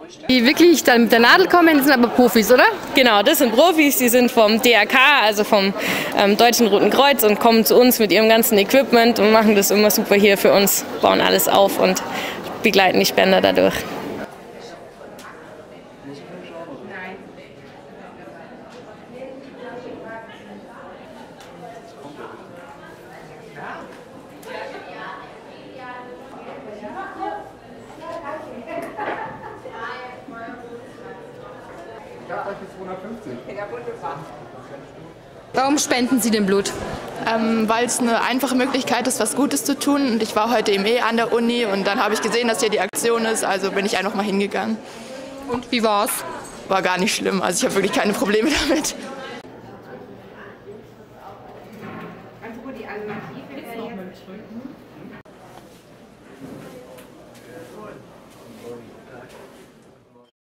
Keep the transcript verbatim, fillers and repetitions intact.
Die wirklich dann mit der Nadel kommen, sind aber Profis, oder? Genau, das sind Profis, die sind vom D R K, also vom ähm, Deutschen Roten Kreuz und kommen zu uns mit ihrem ganzen Equipment und machen das immer super hier für uns, bauen alles auf und begleiten die Spender dadurch. Warum spenden Sie denn Blut? Ähm, weil es eine einfache Möglichkeit ist, was Gutes zu tun. Und ich war heute eben eh an der Uni und dann habe ich gesehen, dass hier die Aktion ist, also bin ich einfach mal hingegangen. Und wie war's? War gar nicht schlimm, also ich habe wirklich keine Probleme damit.